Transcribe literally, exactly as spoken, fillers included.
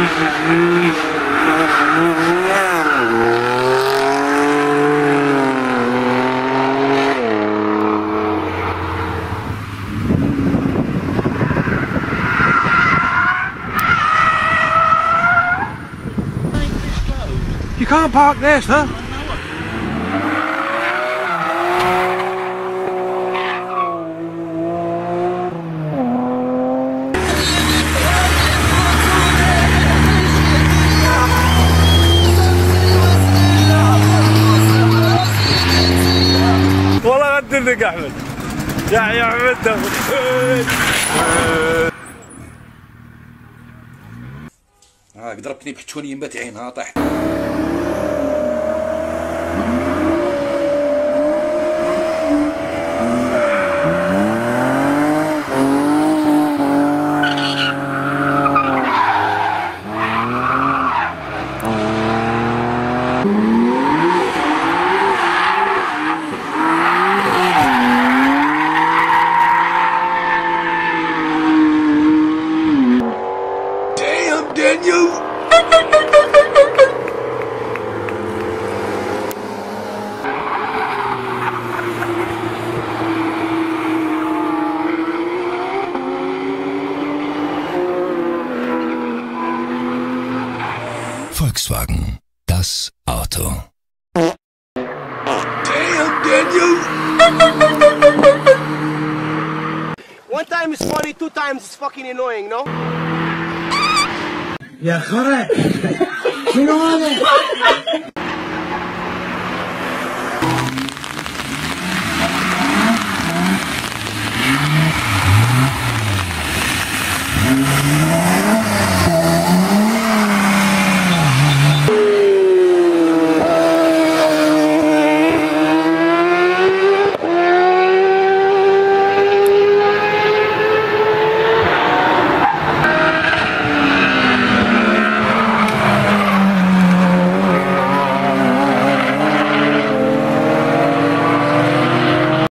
You can't park there, sir. والله غدلك احمد يا يا احمد ها ضربتني بحتوني ينبات عينها طاح. Damn, Daniel! Volkswagen, das Auto. Damn, Daniel! One time is funny, two times it's fucking annoying, no? يا خرا شنو هذا؟